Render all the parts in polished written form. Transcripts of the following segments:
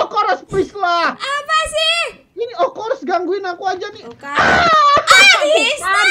Okoros, please lah. Apa sih? Ini Okoros gangguin aku aja nih. Bukan. Mister.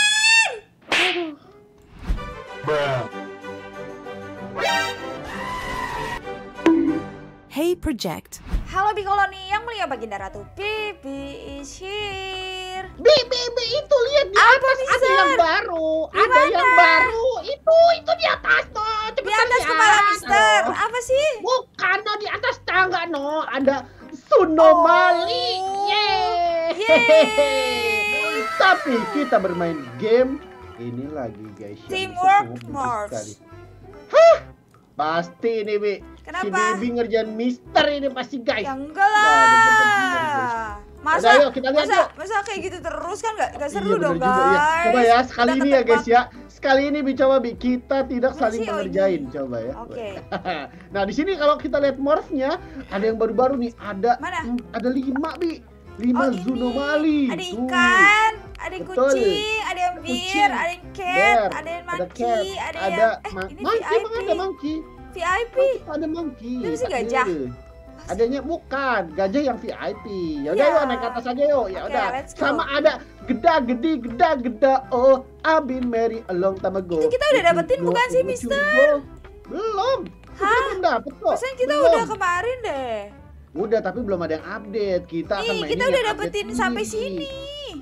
Hey Project. Halo Bikoloni yang mulia Baginda Ratu. Bibi is here. Bi, itu lihat di Apa, atas ada Mister? yang baru. Ada Dimana? yang baru. Itu di atas tuh. Di atas kepala Mister. Apa sih? Bukan no, di atas tangga no. Ada Sunomali. Oh. Yeay. Yeay. Tapi kita bermain game ini lagi guys. yang Teamwork sungguh Mars. sekali. Hah? Pasti ini Bi. Kenapa? Si Bibi ngerjain Mister ini pasti guys. Ya enggak lah. Masa, Udah, yuk, kita lihat, yuk. masa kayak gitu terus kan gak seru Iya, dong bener juga, guys. ya. Coba ya sekali Udah ini ya guys ketebak. ya. Sekali ini Bi coba Bi kita tidak Mana saling sih? Oh, mengerjain ini. coba ya. Oke. Nah di sini kalau kita lihat morphnya ada yang baru-baru nih ada Mana? ada 5 Bi. 5 Oh, ini. Zunomali. Ada Tuh. ikan, ada yang Betul. kucing, ada yang bir, Kucing, ada yang cat, bear, ada yang ada monkey, cat, ada ada yang ini monkey, VIP. emang ada monkey. VIP. Ada monkey. Itu sih gajah. Adanya bukan, gajah yang VIP. Ya udah Ya. yuk naik ke atas aja yuk. Ya Oke, udah. let's go. Sama ada geda oh I've been married a long time ago. Itu kita udah dapetin bukan sih, Mister? Belum. Hah? Kita belum dapet kok. Maksudnya kita Belum. udah kemarin deh. Udah tapi belum ada yang update. Kita akan Nih, mainin kita yang udah update dapetin ini. sampai sini.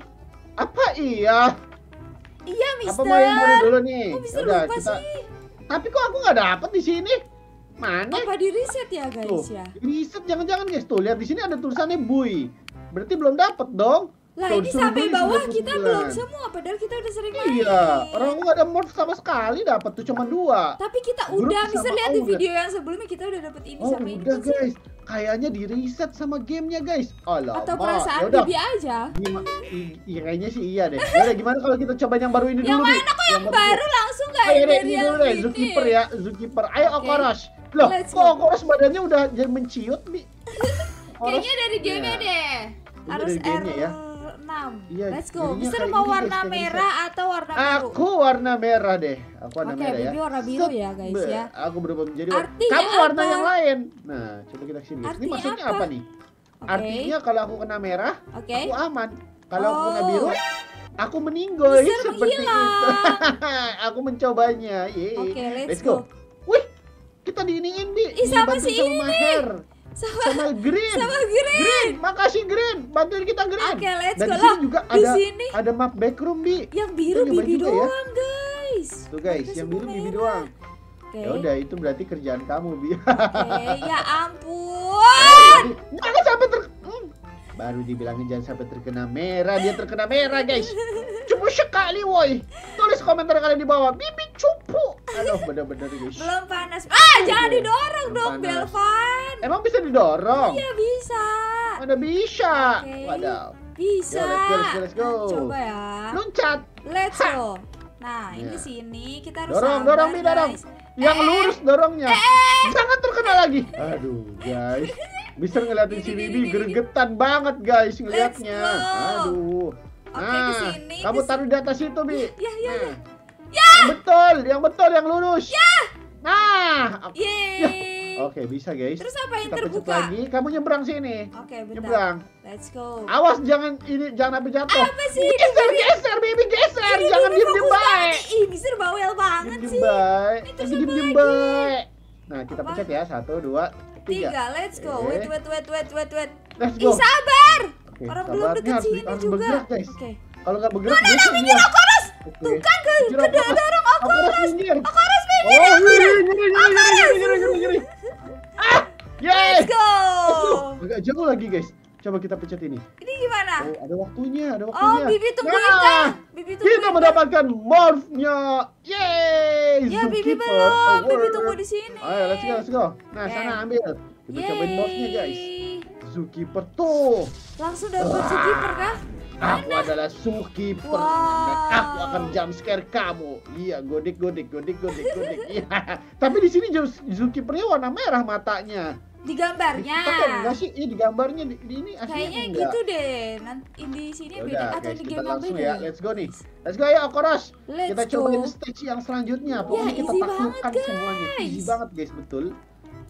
Apa iya? Iya, Apa Mister. mau yang baru dulu nih? Kok Mister Yaudah, lupa sih? Tapi kok aku nggak dapet di sini? Mana? Apa di reset ya guys Tuh, ya? riset jangan-jangan guys. Tuh, lihat di sini ada tulisannya Bui. Berarti belum dapet dong. Lah Tuh, ini disuruh sampai beli bawah 99. kita belum semua padahal kita udah sering main. Iya, orang nggak ada morph sama sekali dapat tuh cuma 2. Tapi kita Grup udah sama bisa lihat di udah. video yang sebelumnya kita udah dapet ini Oh sampai ini udah tuh sih. guys, kayaknya di reset sama gamenya guys. Alamak. Atau perasaan Yaudah. Bibi aja. Iya kayaknya sih iya deh. Yaudah gimana kalau kita coba yang baru ini Yang dulu mana kok yang baru langsung gak Ayo deh, dari ini yang dulu deh, ini? Zookeeper ya, Zookeeper. Ayo Oke. Okoros. Loh, Let's kok go. Okoros badannya udah jadi menciut, Bi? Kayaknya dari game Iya. deh. Ini Harus dari gamenya ya. R6. Iya, Let's go. jadinya Mister kayak mau ini, guys, warna kayak merah atau warna biru? Aku warna merah deh. Aku warna Oke, merah ya. Bibi warna biru ya, guys, Be, ya. Aku berubah menjadi Artinya kamu warna apa? yang lain. Nah, coba kita kesini. Ini Artinya maksudnya apa? apa nih? Oke. Artinya kalau aku kena merah, Oke. aku aman. Kalau aku kena Oh. biru, aku meninggoy Mister seperti itu. menghilang. Aku mencobanya. Yeay. Oke, let's go. go. Wih, kita diiniin, Bi. Ih, sama Dibantu si ini nih. Maher. Sama Sama Green. sama Green. Green, makasih Green. Bantuin kita Green. Oke, let's Dan go di sini lah. juga Di ada sini ada map backroom, Bi. yang biru Kita nyoba Bibi juga ya. doang, guys. Tuh guys, Kita yang semua biru Bibi merah. doang. Oke. Ya udah, itu berarti kerjaan kamu, Bi. Oke, ya ampun. Jangan sampai baru dibilangin jangan sampai terkena merah, dia terkena merah, guys. Cupu sekali, woi. Tulis komentar kalian di bawah. Bibi cupu. Aduh, bener-bener guys. Belum panas. Ah, jangan didorong Belum dong, panas. Belvan. Emang bisa didorong? Iya bisa. Mana bisa? Oke. Waduh. Bisa. Yo, let's go. Nah, coba ya. Loncat. Let's Ha. go. Nah, ini Ya. sini kita harus Dorong, sabar, dorong, Bi, dorong. guys. Yang lurus dorongnya. Jangan terkena lagi. Aduh, guys. Bisa ngeliatin si Bibi gregetan banget, guys, ngeliatnya. Let's go. Aduh. Oke, Nah, kesini, kamu taruh di atas itu, Bi. Ya, ya, Nah. ya. Yang betul, yang lurus. Ya. Nah. Yeay. Oke, bisa, guys. Terus apa yang Kita pencet terbuka? lagi. Kamu nyebrang sini. Oke, bentar. Nyebrang. Let's go. Awas jangan sampai jatuh. Apa sih? Geser, Bibi, geser. Ini Jangan Bibi diem-diem fokus baik. banget. Ih, Mister bawel banget Diem-diem sih. baik. Ini terus Diem-diem apa baik. Nah, kita Apa? pencet ya. 1, 2, 3. 3, let's go. Oke. Wait. Let's Ih, go. sabar. Oke, Orang sabar. belum Ini deket harus- sini harus juga. bergerak, guys. Oke. Kalau nggak bergerak, geser dia. Oke. Tuh kan Minggir, dorong Okoros minggir. Okoros minggir. Oh, ngeri. Ah, yes. Let's go. Agak jauh lagi, guys. Coba kita pencet ini. Ini gimana? Oh, ada waktunya, Oh, Bibi tungguin Nah, kan? Bibi tungguin. kita mendapatkan morphnya. Yeay. Ya, Bibi Zookeeper belum. Bibi Award. tunggu di sini. Ayo, let's go. Nah, Oke. sana ambil. Kita cobain morphnya, guys. Yeay. Zookeeper tuh. Langsung dapat zookeeper kah? Aku adalah zookeeper. Wow. Dan aku akan jump scare kamu. Iya, godik. Iya. Tapi di sini zookeepernya warna merah matanya. Di gambarnya. Tapi enggak sih? Iya, di gambarnya di ini aslinya Kayaknya enggak. gitu deh. Nanti di sini Ya beda udah, atau guys, di kita game yang langsung beda. ya. Let's go nih. Let's go ya, Okoros. Let's Kita go. cobain stage yang selanjutnya. Pokoknya kita easy taklukkan banget, semuanya. Easy guys. banget, guys, betul.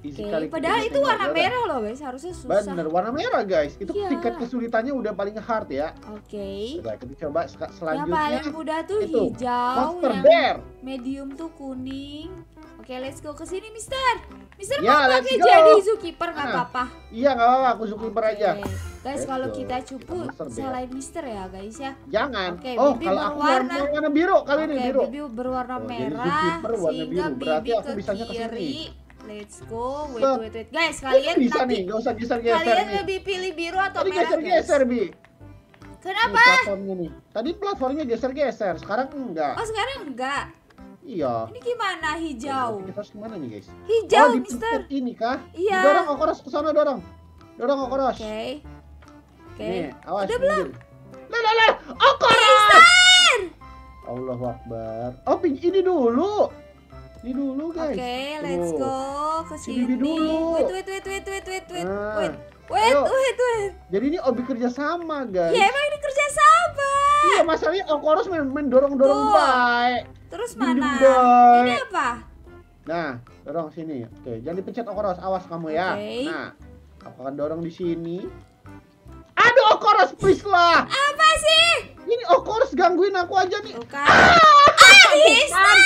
easy Oke, kali. padahal kita itu warna tengok. merah loh guys, harusnya susah. Bener, warna merah guys. Itu Iya. tingkat kesulitannya udah paling hard ya. Oke. Coba kita coba Yang selanjutnya. paling mudah tuh itu, hijau, Monster yang Bear. medium tuh kuning. Oke, let's go ke sini, Mister. Mister Ya, mau let's pakai go. jadi zookeeper nggak Nah, apa-apa. Iya nggak apa-apa, aku zookeeper aja. Oke. Guys, Let's kalau go. kita cupu Monster Bear. selain Mister ya, guys ya. Jangan. Oke, Oh, Bibi kalau aku berwarna- warna biru kali ini Oke, biru. Bibi berwarna Oh, jadi merah zookeeper warna sehingga biru. Berarti Bibi aku ke bisanya ke sini. kiri. Let's go. Wait, Tuh. wait. Guys, Oh, kalian bisa nanti nih, nggak usah geser-geser kalian nih. lebih pilih biru atau Tadi merah, guys? geser-geser, Bi. Kenapa? Nih, platformnya nih. Tadi platformnya geser-geser, sekarang enggak. Oh, sekarang enggak. Iya. Ini gimana hijau? Kita harus kemana nih, guys? Hijau, di Mister. pencet ini kah? Iya. Dorong Okoros ke sana, dorong. Dorong Okoros. Oke. Oke. Nih, awas. Udah belum? Lah, Okoros. Allahu Akbar. Oh, ini dulu. Ini dulu, guys. Oke, let's Tuh. go ke Si sini. Bibi dulu. Wait. Nah, Wait. ayo. Wait. Jadi ini obi kerja sama, guys. Ya emang ini kerja sama. Iya, masalahnya Okoros main dorong-dorong Tuh. baik. Terus Diem-diem mana? baik. Ini apa? Nah, dorong sini. Oke, jangan dipencet Okoros, awas kamu ya. Oke. Nah, aku akan dorong di sini. Aduh, Okoros, please lah. Apa sih? Ini Okoros gangguin aku aja nih. Tuh kan. Mister!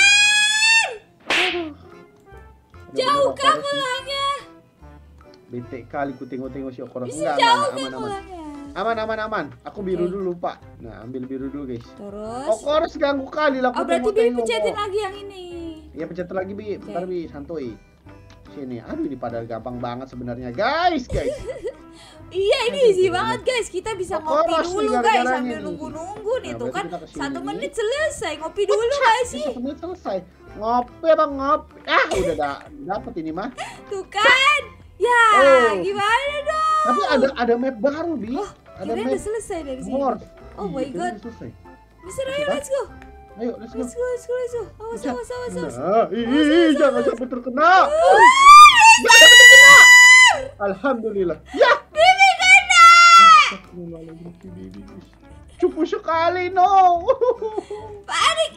Jauhkan ulangnya. Bete kali ku tengok-tengok si Okoros. Bisa Enggak, jauhkan aman. ulangnya. Aman. Aku biru Oke. dulu, Pak. Nah, ambil biru dulu, guys. Terus. Okoros ganggu kali lah. Oh, berarti Bibi pencetin lagi yang ini. Ya, pencet lagi, Bi. Oke. Bentar, Bi. Santuy. Sini. Aduh, ini padahal gampang banget sebenarnya, guys. Iya, ini Aduh, easy gimana? banget guys. Kita bisa Oh, ngopi koros nih dulu guys gara-garanya sambil nih. nunggu-nunggu nih Nah, tuh berarti kan. kita kesini. 1 menit selesai. Ngopi dulu guys sih. 1 menit selesai. Ngopi, Bang, ngopi. Ah, udah dapet ini mah. Tuh kan. Ya, Oh. gimana dong? Tapi ada map baru, Bi. Oh, Ada kirain map udah selesai dari sini. Morph. Oh Iya, my kayaknya god. udah selesai. Mister, ayo Apa? let's go. Ayo, let's go. Let's go. Awas. Nah, jangan sampai terkena. Jangan sampai terkena. Alhamdulillah. Ya. Bibi kena. Astagfirullahaladzim, Bibi. Cupu sekali, no. Panik.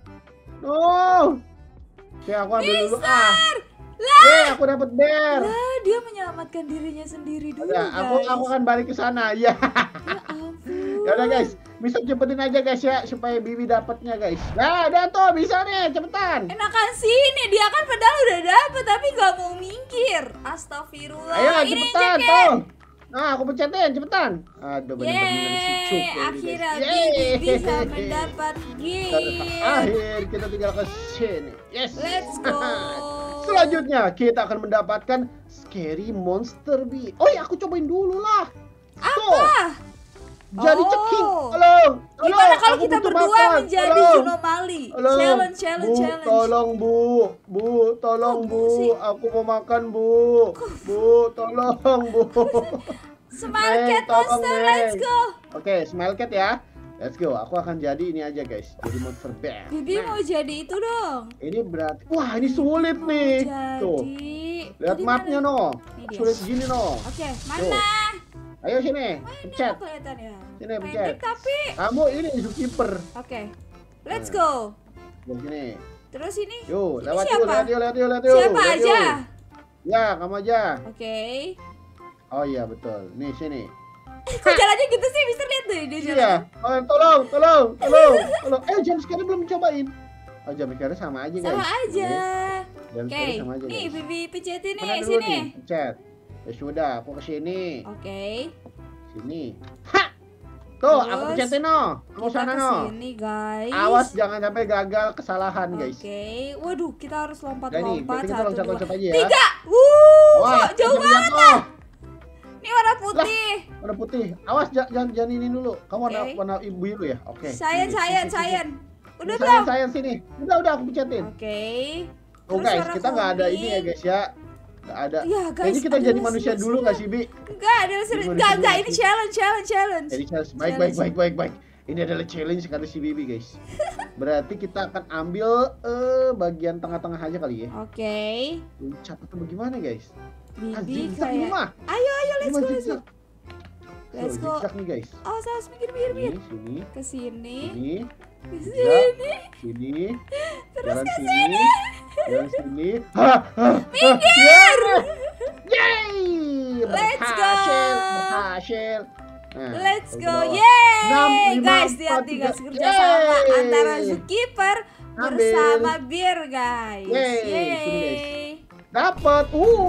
No. Oke, aku ambil dulu. Mister. Aku dapat bear. Lah, dia menyelamatkan dirinya sendiri dulu Ya, aku guys. akan balik ke sana. Ya. Ya ampun. Ya udah, guys. Bisa cepetin aja, guys, ya, supaya Bibi dapatnya, guys. Nah, udah tuh, bisa nih, cepetan. Enakan sini, dia kan padahal udah dapet tapi gak mau minggir. Astagfirullah. Ayo, Ini cepetan injek, tuh. Nah, aku pencetin, cepetan. Aduh, bener-bener si Yeay, Cuk ini, akhirnya guys. Bibi bisa Yeay. mendapat gift. Akhir kita tinggal ke sini. Yes. Let's go. Selanjutnya kita akan mendapatkan Scary Monster Bee. Oh ya, aku cobain dulu lah. Tuh, Apa? jadi Oh. ceking. Halo. Gimana kalau aku kita butuh berdua makan. menjadi Halo. Juno Mali? Halo. Challenge. Bu, tolong Bu. Bu, tolong Kok Bu Bu. sih? Aku mau makan Bu. Bu, tolong Bu. Smile Neng, Cat tolong, Monster, Neng. let's go. Oke, Smile Cat ya. Let's go. Aku akan jadi ini aja, guys. Jadi Monster Bear. Bibi Nah, mau jadi itu dong. ini berarti. Wah, ini sulit nih. Tuh. Jadi. Lihat jadi mapnya, mana? no. Ini dia. Sulit gini, no. Oke, Tuh. mana? Ayo sini. Ini Pencet. apa kelihatan ya? Sini, Pendek pencet. tapi. Kamu ini zookeeper. Oke. Let's Nah. go. Loh, sini. Terus ini. Yuk, Ini lewat siapa? yuk, lewat yuk. Siapa Lewat aja? yuk. Ya, kamu aja. Oke. Oh iya, betul. Nih, sini. Kok jalannya gitu sih? Mister lihat deh dia jalan. Iya. Oh, tolong. Jam sekarang belum cobain. Oh, jam sekarang sama aja, guys. Sama aja. Jam Oke. sekarang sama aja, Nih, guys. Bibi pencet ini Mana dulu sini. nih? Pencet. Ya sudah, aku ke sini. Oke. Sini. Ha! Tuh, aku Terus, pencetin, no. Kamu Kita sana, no. kesini guys. Awas jangan sampai gagal kesalahan, guys. Oke. Waduh, kita harus Nah, nih, lompat-lompat. berarti kita 1, 2, loncat-loncat aja ya. 3. Wah, Kok jauh jangan banget. jatuh. Ini warna putih. Warna putih. Awas jangan ini dulu. Kamu Oke. warna biru ya? Oke. Sayang. Udah Sayang, belum? sayang sini. Udah aku pencetin. Oke. Oh, Terus guys, warna kita nggak ada kuning. ini ya, guys ya. Nggak ada. Iya, guys. Kayaknya kita aduh, jadi manusia serius, dulu serius. nggak sih, Bi? Enggak, ada serius. Jadi manusia Enggak, dulu ini sih. challenge. Jadi challenge. Challenge. Baik. Ini adalah challenge kata si Bibi, guys. Berarti kita akan ambil bagian tengah-tengah aja kali ya. Oke. Loncat atau bagaimana, guys? Bibi Zigzag ini kayak. mah. Ayo, let's Ini mah go. zigzag. Let's Tuh, go. zigzag nih, guys. Awas, mikir. Sini. Ke sini. Sini. Ke Zigzag. sini. Sini. Terus Jalan ke sini. sini. Jalan sini. Minggir. Let's berhasil, go. berhasil. Nah, Let's ke go. bawah. Yeay. 6, 5, Guys, 4, lihat nih guys 3. kerja sama Yeay. antara Zookeeper Ambil. bersama Bir guys. Yeay, sini, Yeay. Dapat.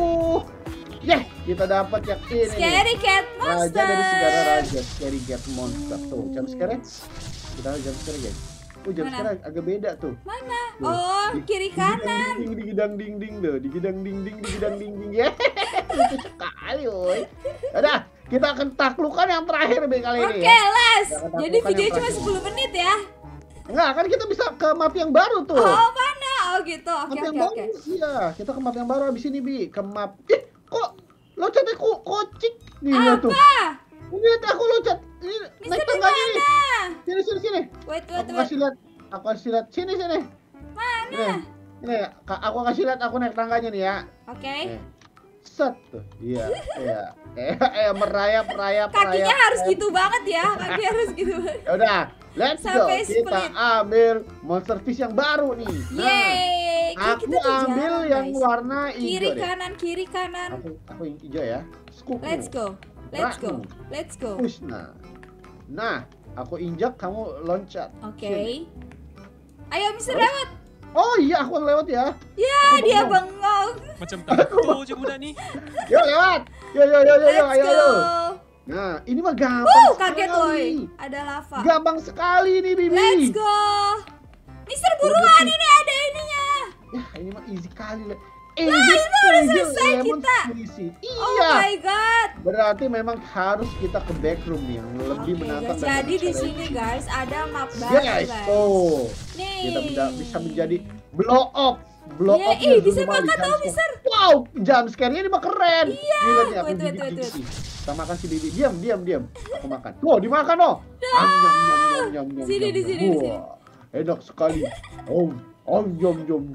Kita dapat yang ini. Scary Cat Raja dari Monster. segala raja, Scary Cat Monster. Tuh, jam sekarang. Kita jam sekarang, guys. Jam Mana? sekarang agak beda tuh. Mana? Tuh. Oh, kiri kanan. Digidang ding tuh, digidang ding ding. Ya. Lucu sekali, woi. Udah, kita akan taklukkan yang terakhir Be kali ini Oke, ya. Les. Jangan Jadi lakukan video yang cuma terakhir. 10 menit ya. Enggak, kan kita bisa ke map yang baru tuh. Oh, mana? Oh, gitu. Oke, Map yang oke, oke. bagus ya. Kita ke map yang baru abis ini Bi, ke map. Kok loncatnya kocik nih lihat tuh. Apa? Lihat aku loncat. Ini Mister naik di tangga ini. mana? Sini. Wait. Aku kasih lihat. Sini. Mana? Ini, aku kasih lihat aku naik tangganya nih ya. Oke. Set tuh. Iya. merayap. Kakinya harus gitu banget ya. Kaki harus gitu banget. Ya udah, let's go. Sampai Kita split. ambil monster fish yang baru nih. Yeay. Kayak Aku kita tuh ambil jarang, yang guys. warna hijau Kiri deh. kanan. Aku yang hijau ya. Scoop. Let's go. Push nah, aku injak, kamu loncat. Oke. Ayo Mister Terus? lewat. Oh iya, aku yang lewat ya. Ya, Aku dia bengong. bengong. Macam tato je budak ni. Yuk lewat. Yo, Let's ayo. go. Nah, ini mah gampang Kaget sekali. woi. Ada lava. Gampang sekali nih, Bibi. Let's go. Mister buruan ini ada ininya. Ya, ini mah easy kali lah. itu udah selesai kita. Oh Iya. my god. Berarti memang harus kita ke backroom nih yang lebih Oke, menantang. guys. dan Jadi di lebih sini challenging. guys ada map baru Yes, guys. tuh. Nih. Kita bisa menjadi blow up. Iya, bisa makan tau, Mister. Wow, jam scare-nya ini mah keren. Iya. Nih, lihat nih, aku Wait. gigit-gigit. Kita makan si Bibi. Diam. Aku makan. Tuh, dimakan oh. Nyam. Sini, di sini. Wah, enak sekali. Jom.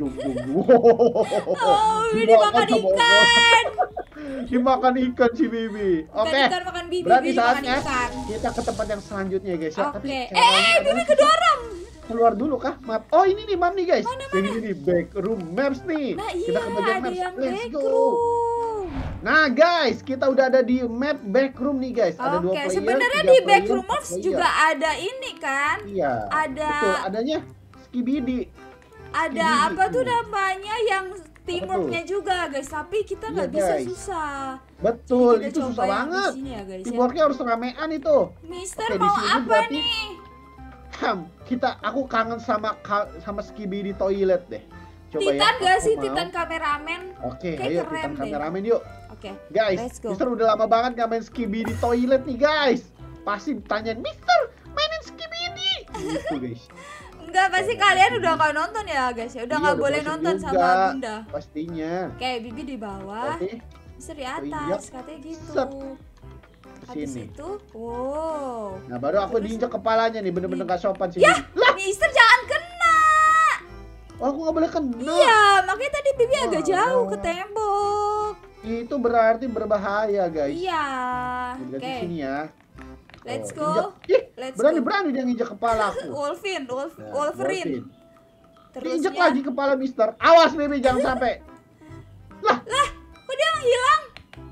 Oh, ini dimakan ikan. Dimakan ikan si Bibi. Oke. Ikan makan bibi, Berarti bibi makan saatnya ikan. kita ke tempat yang selanjutnya guys ya. Tapi Oke. caranya Bibi adalah kedorong. keluar dulu kah map? Oh ini nih map nih guys. Mana? Yang ini nih backroom maps nih. Nah Kita iya, ke bagian ada maps. yang Let's go. backroom. Nah guys, kita udah ada di map backroom nih guys. Ada 2 Oke, player. sebenarnya 3 di player, backroom 4 mobs player. juga ada ini kan? Iya. ada- Betul, adanya Skibidi. Ada Ini apa tuh gitu. namanya yang teamworknya juga guys, tapi kita nggak Iya, bisa guys. susah. Betul, Kita itu coba susah yang di banget. sini ya guys ya. Teamworknya harus ramean itu. Mister Oke, di mau sini apa berarti- nih? Aku kangen sama Skibidi toilet deh. Coba Titan ya. gak aku sih? mau. Titan kameramen. Oke, Kayak ayo keren Titan deh. kameramen yuk. Oke. Guys, Let's go. Mister udah lama banget gak main Skibidi toilet nih guys. Pasti tanyain, Mister mainin Skibidi. Gitu guys. Enggak, pasti kalian udah nggak nonton ya guys ya. Udah Iya, nggak udah boleh bosen nonton juga, sama Bunda. Pastinya. Oke, Bibi di bawah, Oke, Mister di iya. atas, katanya gitu. Set. Habis Sini. itu, wow. Nah baru aku Terus- diinjak kepalanya nih, bener-bener gak sopan sih. Ya, Mister jangan kena. Oh, aku gak boleh kena. Iya, makanya tadi Bibi agak Wah. jauh ke tembok. Itu berarti berbahaya guys. Iya. Berarti Oke, sini ya. let's Oh, go. injak. Ih, Let's berani-berani dia nginjak kepala aku. Wolverine, Nah, Wolverine. Terusnya, Diinjak lagi kepala Mister. Awas Baby jangan sampai. kok dia menghilang?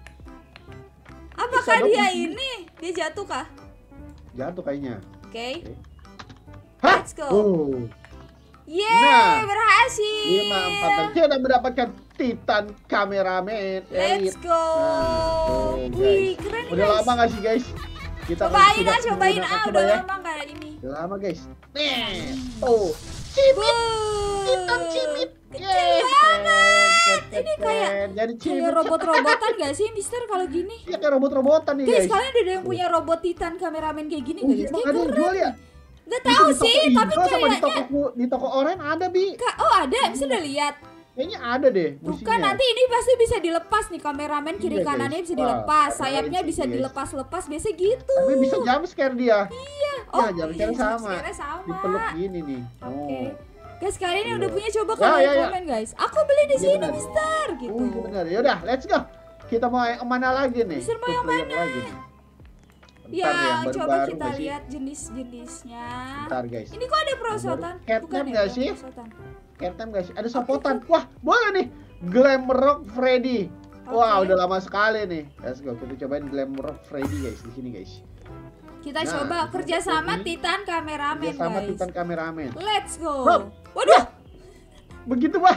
Apakah Bisa dong, dia ini. ini? Dia jatuh kah? Jatuh kayaknya. Oke. Hah? Let's go. Oh. Yeay, Nah, berhasil. 5, 4 dan kita mendapatkan Titan kameramen Let's elit. go. Nah, tuh, Wih, guys. keren Udah guys. lama gak sih guys? Kita Cobain sudah cobain menggunakan, udah coba ya. lama kayak ini. Udah lama guys. Nih, tuh. Cimit, Titan cimit. Kecil banget. Ini jadi cimit. Kayak robot-robotan gak sih, Mister kalau gini? Iya kayak robot-robotan nih Guys, guys. kalian ada yang punya robot Titan kameramen kayak gini Oh, nggak iya, guys? emang Kayak ada yang keren. jual ya? Nggak Itu tahu di toko sih, Indo tapi sama di kayaknya di toko oren ada bi. Oh ada, Mister udah lihat. Kayaknya ada deh. Tuh businya. kan nanti ini pasti bisa dilepas nih kameramen kiri Iya, guys. kanannya bisa Wah, dilepas, keren sayapnya sih, bisa guys. dilepas-lepas biasa gitu. Tapi bisa jump scare dia. Iya. Ya, jump scare iya, sama. jump-scare-nya sama. Dipeluk gini nih. Oke. Oh. Guys, kalian yang udah Iya. punya coba Ya, kalian ya, ya. komen guys. Aku beli di Iya, sini, benar. Mister gitu. Oh, iya benar. Yaudah, let's go. Kita mau yang mana lagi nih? Mister mau Two yang player mana? lagi nih. Ya, Bentar yang coba baru-baru kita nggak sih? lihat jenis-jenisnya. Bentar guys. Ini kok ada perosotan? Catnap Bukan ya, nggak bukan sih? perosotan. Ketem guys. Ada sapotan. Wah, boleh nih. Glam Rock Freddy. Wah, Oke. udah lama sekali nih. Let's go. Kita cobain Glamrock Freddy guys di sini guys. Kita Nah, coba kerja sama ini Titan kameramen Kerja sama guys. Titan kameramen. Let's go. Rob. Waduh, Begitu Bang.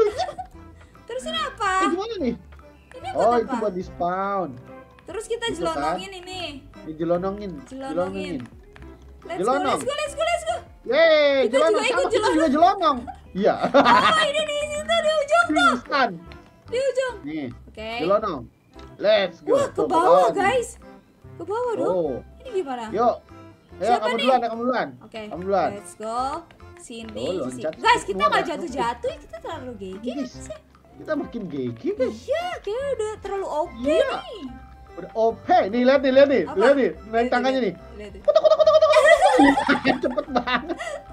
terus ini apa? Gimana nih? Ini buat Oh, apa? itu buat di spawn. Terus kita Gitu jelonongin ini. Dijelonongin. Jelonongin. Let's go, Jelonong. let's go, let's go, let's go. Yeay, Kita jelonong. juga ikut Sama, kita juga jelonong. Iya. Oh, ini di situ di ujung tuh. Pingsan. Di ujung. Nih, Oke. jelonong. Let's go. Wah, ke Tuh, bawah nih. guys. Ke bawah dong. Oh, Ini gimana? yuk. Ayo, Siapa kamu nih? duluan, kamu duluan. Oke. Kamu duluan. Let's go. Sini, Tuh, di loncat sini. Guys, ke kita keluar nggak ya. jatuh-jatuh ya. Kita terlalu gigi Guys, sih. kita makin gigi guys. Iya, kayaknya udah terlalu OP Iya. nih. Udah OP. Nih, lihat nih, lihat nih. Apa? Lihat nih, naik Lihat, tangannya nih. lihat, lihat. Cepet banget.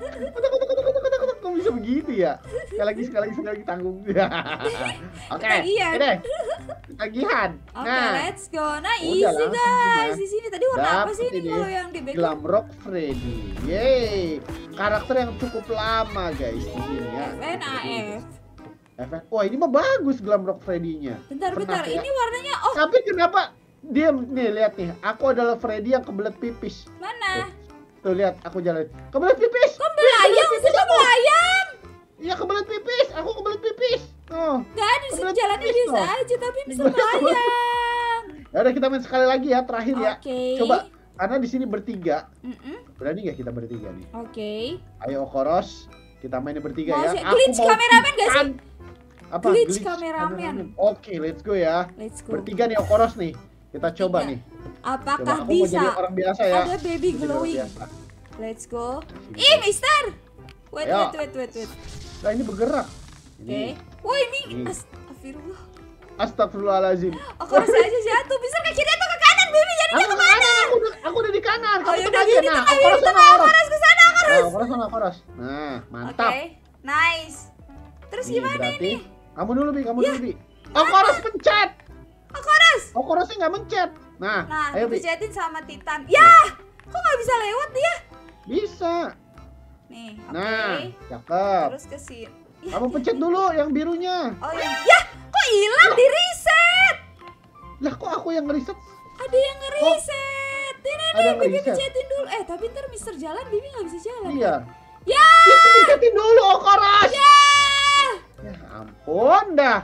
Kok bisa begitu ya? Sekali lagi tanggung. Oke, Ketagihan. ini ketagihan. Oke, Nah, let's go. Nah, udah easy langsung guys. gimana? Di sini tadi warna apa Dapet sih ini ini. kalau yang di background? Glamrock Freddy. Yeay, karakter yang cukup lama guys di sini ya. FNAF. Efek. Wah, ini mah bagus Glamrock Freddy-nya. Bentar, bentar. ya. Ini warnanya oh, Tapi kenapa dia nih lihat nih, aku adalah Freddy yang kebelet pipis. mana? Tuh lihat, aku jalan. Kebelet pipis. Kok belayang sih, kok belayang? Iya, kebelet pipis. Aku kebelet pipis. Oh. Gak ada sih, Kebelet jalannya pipis biasa dong. aja, tapi bisa Kebelet belayang. Ya udah kita main sekali lagi ya, terakhir ya. Oke. Coba, karena di sini bertiga. Mm-mm. Berani nggak kita bertiga nih? Oke. Ayo Koros, kita mainnya bertiga Mau ya. sih- glitch kameramen nggak sih? Apa? Glitch kameramen. Oke, let's go ya. Let's go. Bertiga nih Okoros nih. Kita coba Tiga. nih. Apakah Coba aku mau bisa? jadi orang biasa ya. Ada baby Mau jadi orang glowing. biasa. Let's go. Ih, Mister. Wait, Ayo. wait. Nah, ini bergerak. Oke. Ini. Wah, ini Ini. astagfirullah. Astagfirullahaladzim. Oh, kalau saya aja jatuh, bisa ke kiri atau ke kanan, baby? Jadi Aku ke kanan, aku udah di kanan. Oh, Kamu yaudah, tengah baby, aja. Nah, tengah, Okoros baby, sana, tengah. Okoros. Harus ke sana, harus. Nah, Okoros sana, Okoros. Nah, mantap. Oke, nice. Terus Nih, gimana berarti, ini? kamu dulu, Bi. Kamu dulu, Bi. Okoros pencet. Aku harus. Okorosnya nggak mencet. Nah, Nah, ayo, Bi. dipecetin sama Titan. Ya, kok nggak bisa lewat dia? Bisa. Nih, oke. Nah, cakep. Terus ke sini. Ya, Kamu pencet dulu yang birunya. Oh ya, ya, kok hilang di reset? Lah, kok aku yang ngeriset? Ada yang nge-reset. Ada Ini yang Bibi nge-reset? pecetin dulu. Tapi ntar Mister jalan, Bibi nggak bisa jalan. Iya. Ya, Itu pencetin dulu, Okoros. ya. Ya ampun dah.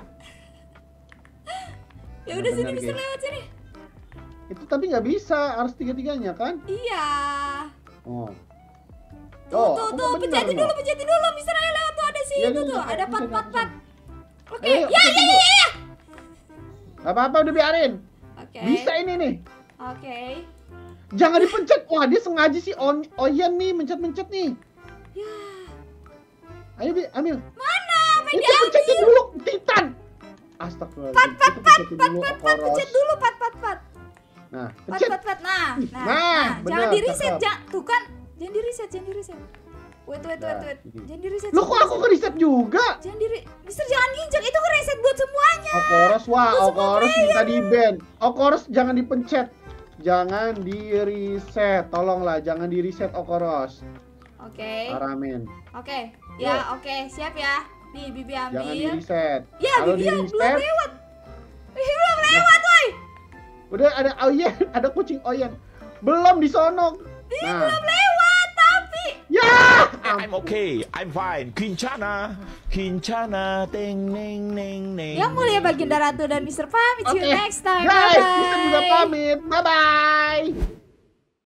Ya udah sini Bener, Mister guys. lewat sini. Itu tapi nggak bisa, harus tiga-tiganya kan? Iya. Oh. Tuh, aku tuh, nggak bener, pecetin dulu. Mister ayo lewat tuh ada sih Iya, itu iya, tuh. iya, Ada bisa, pat. Oke, Ayo, ya. pecetin dulu. Gak apa-apa, udah biarin. Oke. Bisa ini nih. Oke. Jangan dipencet. Wah, dia sengaja sih Oyen nih mencet-mencet nih. Ya. Ayo, Bi, ambil. Mana? Apa yang Itu pencetin diambil? dulu, Titan. Astagfirullahaladzim. Itu pencetin dulu, Pat, Okoros. pencet dulu pat. Nah, Pat. pencet. Nah, Nah, jangan bener, di reset, cakep. tuh kan. Jangan di reset. Wait. Nah, ini. Jangan di reset. Loh, kok aku nge-reset juga? Jangan di Mister jangan nginjak, itu reset buat semuanya. Okoros, wah, Itu semua Okoros player. minta di-ban. Okoros jangan dipencet. Jangan di-reset. Tolonglah, jangan di-reset Okoros. Oke. Aramen. Oke. Ya, oke, siap ya. Nih, Bibi ambil. Jangan di-reset. Ya, Kalau Bibi belum di-reset, lewat. Bibi belum lewat, woi. udah ada Oyen, ada kucing Oyen. Belum disonok. Nah, Belum lewat, tapi ya. I'm okay, I'm fine. Kincana, teng neng neng neng. Yang mulia Baginda Ratu dan Mister pamit. See you Oke, next time. guys, Bye-bye. kita juga pamit. Bye-bye.